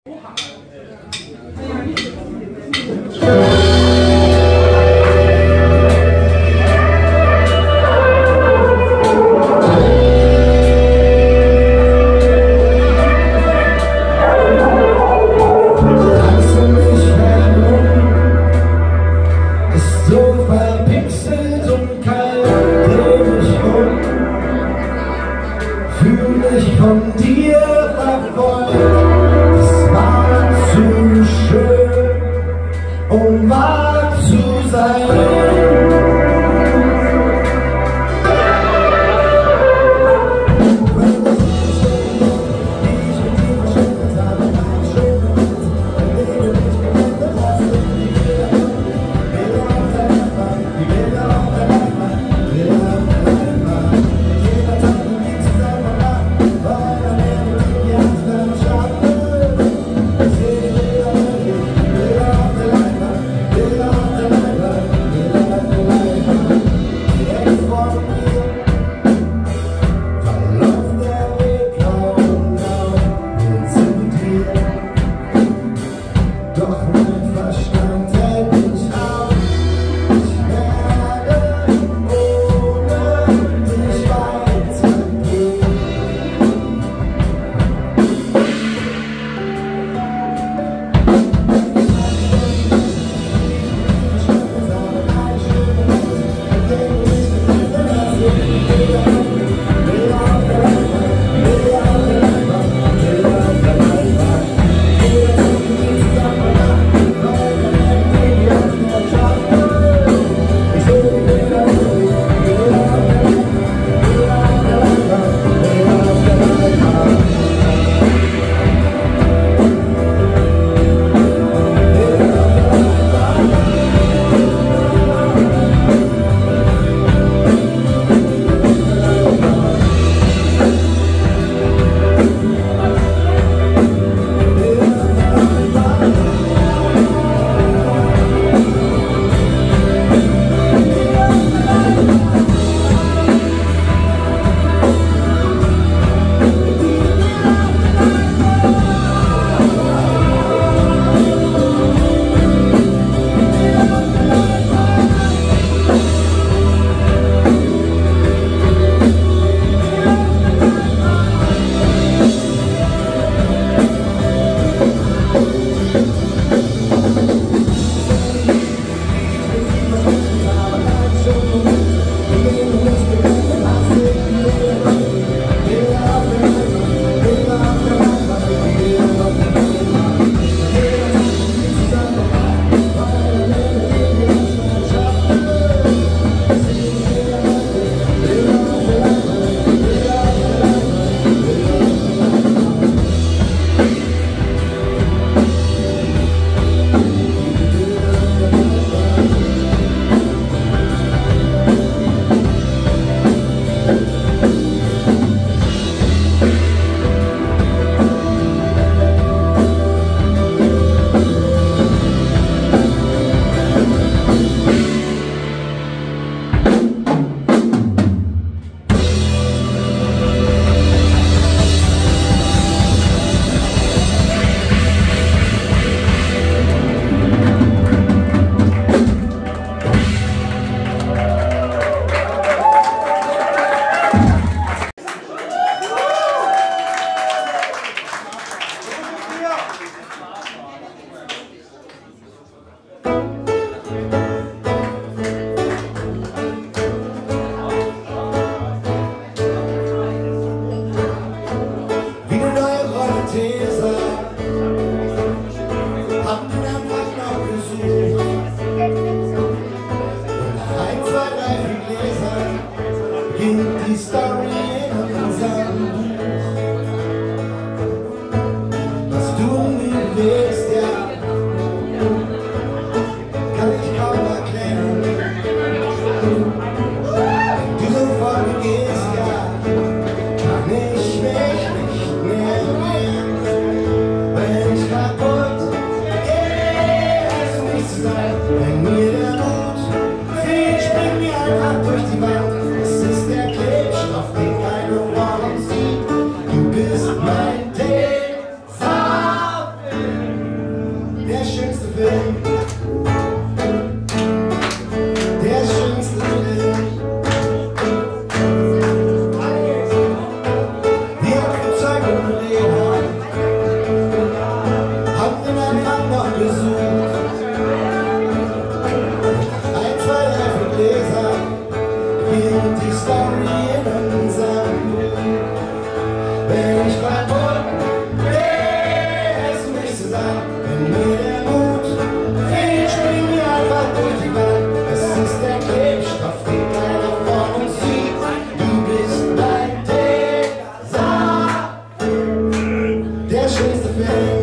Wenn mir der Mut fehlt, springt mir einfach durch die Wand. Es ist der Klebstoff, den beginnt die Story in unserem Buch. Wenn ich kaputt gehe, hältst du mich zusammen. Wenn mir der Mut fehlt, springen wir einfach durch die Wand. Es ist der Klebstoff, den keiner von uns sieht. Du bist mein Tesafilm, der schönste Film.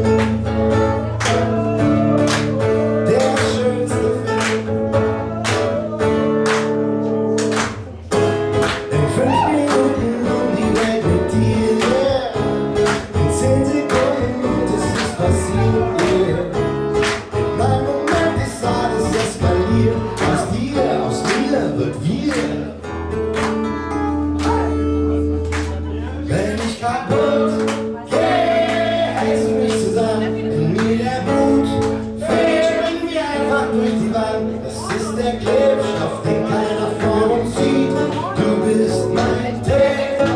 Wenn ich kaputt gehe, hältst du mich zusammen. Wenn mir der Mut fehlt, springen wir einfach durch die Wand. Es ist der Klebstoff, den keiner von uns sieht. Du bist mein Tesafilm.